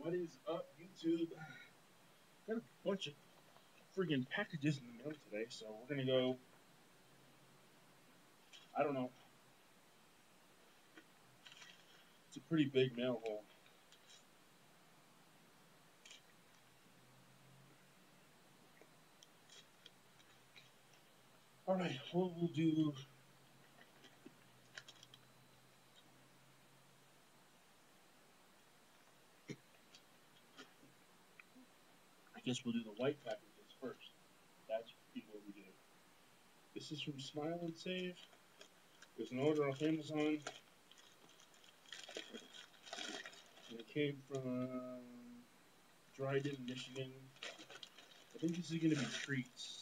What is up, YouTube? Got a bunch of friggin' packages in the mail today, so we're gonna go. I don't know. It's a pretty big mail hole. Alright, what we'll do. I guess we'll do the white packages first. That's what we do. This is from Smile and Save. There's an order off Amazon. And it came from Dryden, Michigan. I think this is gonna be treats.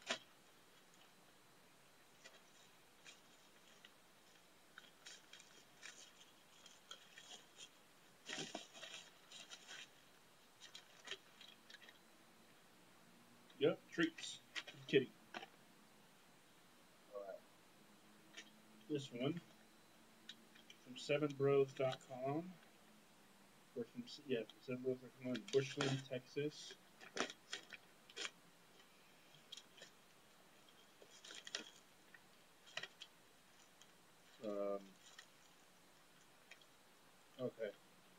Yep, treats. Kitty. Alright. This one from 7bros.com. Or from 7bros.com in Bushland, Texas. Okay.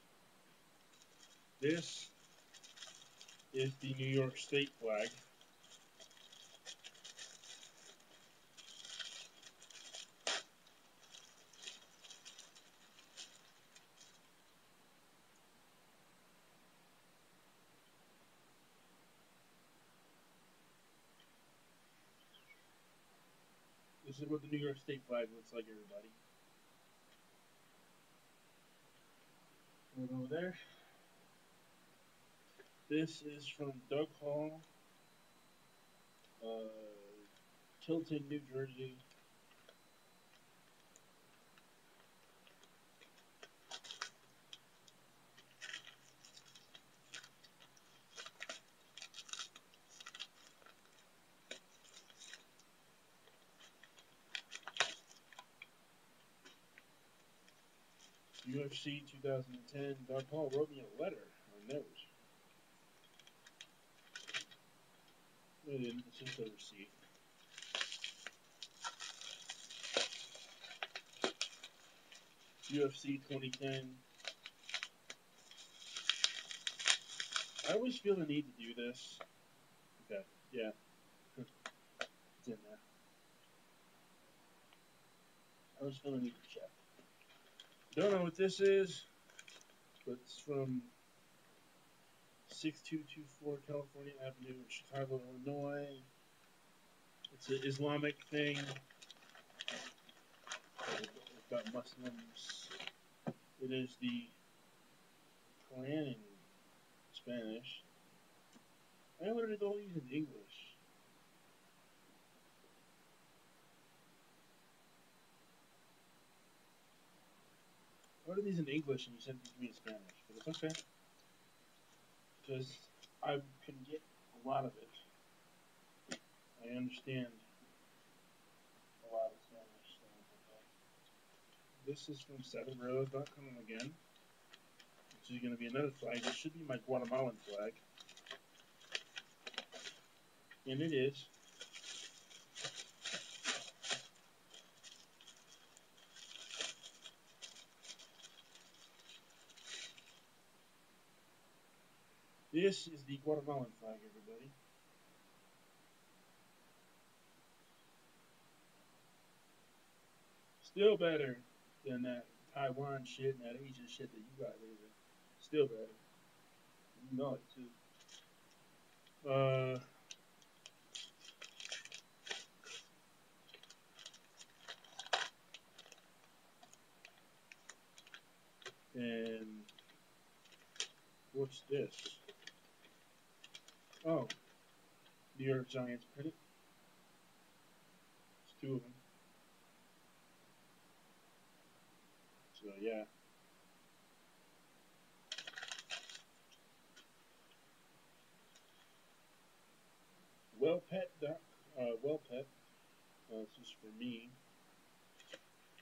This is the New York State flag. This is what the New York State flag looks like, everybody. Right over there. This is from Doug Hall, Tilton, New Jersey. UFC 2010. Doug Hall wrote me a letter or note. No, he didn't. It's just a receipt. UFC 2010. I always feel the need to do this. Okay, yeah. It's in there. I always feel the need to check. Don't know what this is, but it's from 6224 California Avenue in Chicago, Illinois. It's an Islamic thing. It's about Muslims. It is the Quran in Spanish. I ordered all these in English. I ordered these in English and you sent these to me in Spanish, but it's okay. Because I can get a lot of it. I understand a lot of Spanish, so it's okay. This is from 7bros.com again. This is going to be another flag. This should be my Guatemalan flag. And it is. This is the Guatemalan flag, everybody. Still better than that Taiwan shit and that Asian shit that you got later. Still better. You know it too. And what's this? Oh, New York Giants pennant. It's two of them. So yeah. Wellpet. This is for me.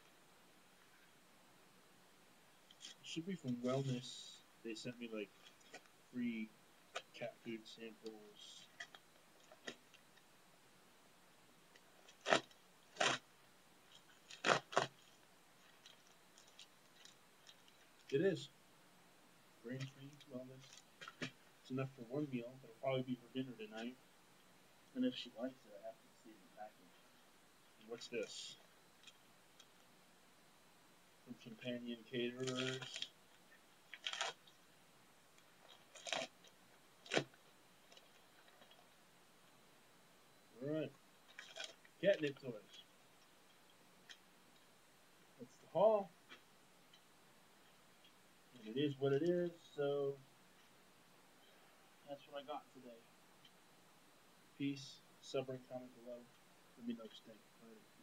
It should be from Wellness. They sent me like free cat food samples. It is grain-free wellness. It's enough for one meal, but it'll probably be for dinner tonight. And if she likes it, I have to see the package. And what's this? From Companion Caterers. Alright. Catnip toys. That's the haul. And it is what it is, so that's what I got today. Peace. Sub and comment below. Let me know what you think. Later.